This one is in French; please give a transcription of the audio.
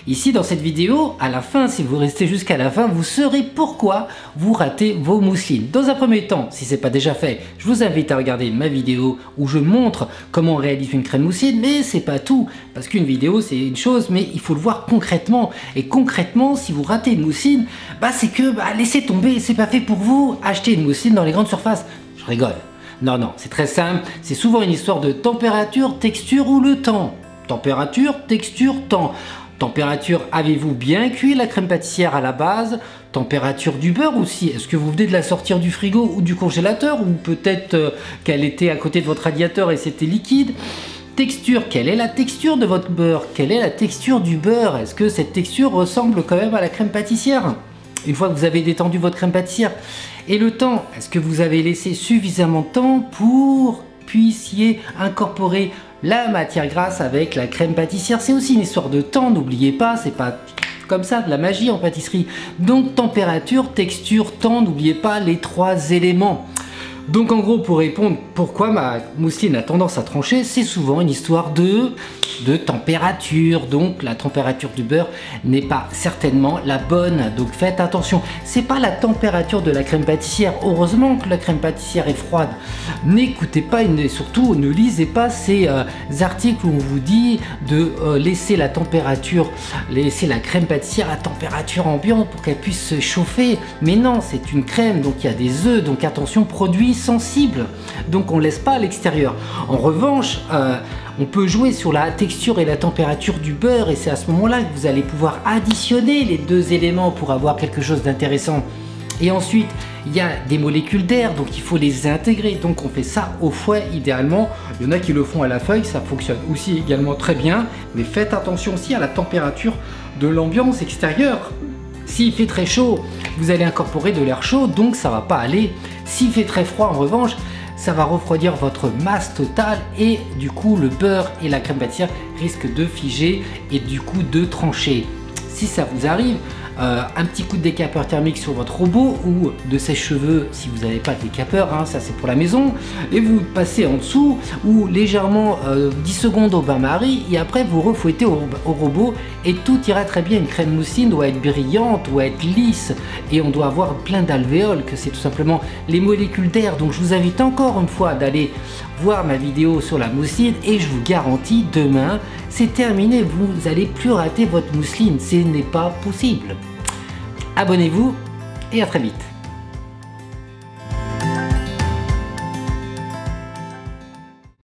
Ici dans cette vidéo, à la fin, si vous restez jusqu'à la fin, vous saurez pourquoi vous ratez vos mousselines. Dans un premier temps, si ce n'est pas déjà fait, je vous invite à regarder ma vidéo où je montre comment on réalise une crème mousseline, mais c'est pas tout, parce qu'une vidéo c'est une chose, mais il faut le voir concrètement. Et concrètement, si vous ratez une mousseline, c'est que laissez tomber, c'est pas fait pour vous. Achetez une mousseline dans les grandes surfaces. Je rigole. Non, c'est très simple, c'est souvent une histoire de température, texture ou le temps. Température, texture, temps. Température, avez-vous bien cuit la crème pâtissière à la base? Température du beurre aussi, est-ce que vous venez de la sortir du frigo ou du congélateur? Ou peut-être qu'elle était à côté de votre radiateur et c'était liquide? Texture, quelle est la texture de votre beurre? Quelle est la texture du beurre? Est-ce que cette texture ressemble quand même à la crème pâtissière? Une fois que vous avez détendu votre crème pâtissière. Et le temps, est-ce que vous avez laissé suffisamment de temps pour puissiez incorporer la matière grasse avec la crème pâtissière? C'est aussi une histoire de temps, n'oubliez pas, c'est pas comme ça de la magie en pâtisserie. Donc température, texture, temps, n'oubliez pas les 3 éléments. Donc en gros, pour répondre pourquoi ma mousseline a tendance à trancher, c'est souvent une histoire de température. Donc la température du beurre n'est pas certainement la bonne, donc faites attention. C'est pas la température de la crème pâtissière, heureusement que la crème pâtissière est froide. N'écoutez pas et surtout ne lisez pas ces articles où on vous dit de laisser la température, laisser la crème pâtissière à température ambiante pour qu'elle puisse se chauffer. Mais non, c'est une crème, donc il y a des œufs, donc attention, produit sensible, donc on laisse pas à l'extérieur. En revanche, on peut jouer sur la texture et la température du beurre, et c'est à ce moment-là que vous allez pouvoir additionner les 2 éléments pour avoir quelque chose d'intéressant. Et ensuite, il y a des molécules d'air, donc il faut les intégrer. Donc on fait ça au fouet idéalement. Il y en a qui le font à la feuille, ça fonctionne aussi également très bien. Mais faites attention aussi à la température de l'ambiance extérieure. S'il fait très chaud, vous allez incorporer de l'air chaud, donc ça va pas aller. S'il fait très froid, en revanche, ça va refroidir votre masse totale et du coup le beurre et la crème pâtissière risquent de figer et du coup de trancher. Si ça vous arrive, un petit coup de décapeur thermique sur votre robot ou de sèche-cheveux si vous n'avez pas de décapeur, ça c'est pour la maison, et vous passez en dessous ou légèrement 10 secondes au bain-marie et après vous refouettez au robot et tout ira très bien. Une crème mousseline doit être brillante, doit être lisse et on doit avoir plein d'alvéoles, que c'est tout simplement les molécules d'air. Donc je vous invite encore une fois d'aller voir ma vidéo sur la mousseline et je vous garantis demain c'est terminé, vous n'allez plus rater votre mousseline, ce n'est pas possible. Abonnez-vous et à très vite.